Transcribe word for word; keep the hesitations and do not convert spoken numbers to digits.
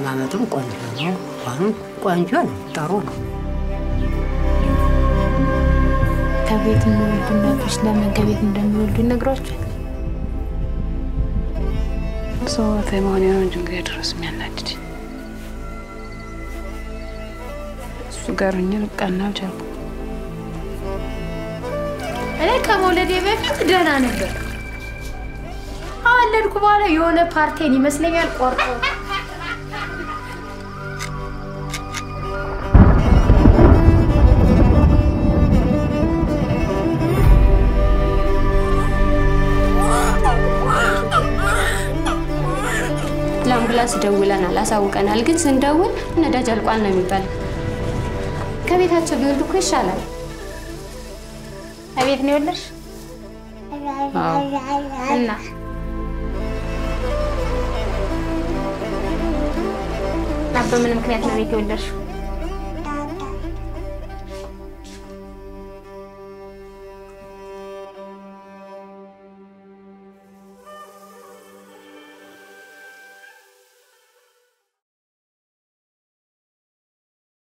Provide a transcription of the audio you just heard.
አቀማመጡም ቆንጆ ነው አሁን ቆንጆ ነው ጥሩ ነው ከቤት የሚወልዱና ብሽ ለመገቤት እንደሚወልዱ ይነግሯቸዋል ሰው ተማን ነው እንጂ እንግዲህ ድረስ የሚያናድድ እሱ ጋርኛ ልቃናው ጀርባ እኔ ከመውለዴ በፊት ደህና ነበር አወለድኩ በኋላ የሆነ ፓርቴን ይመስለኛል ቆርጦ ለአምቡላንስ ደውለናል አሳውቀናል ግን ስንደውል ነዳጅ አልቋል ነው የሚባለው ከቤታቸው ቢወልዱ እኮ ይሻላል አቤት ነው ወለሽ እና በምን ምክንያት ነው ቤት የወለድሽው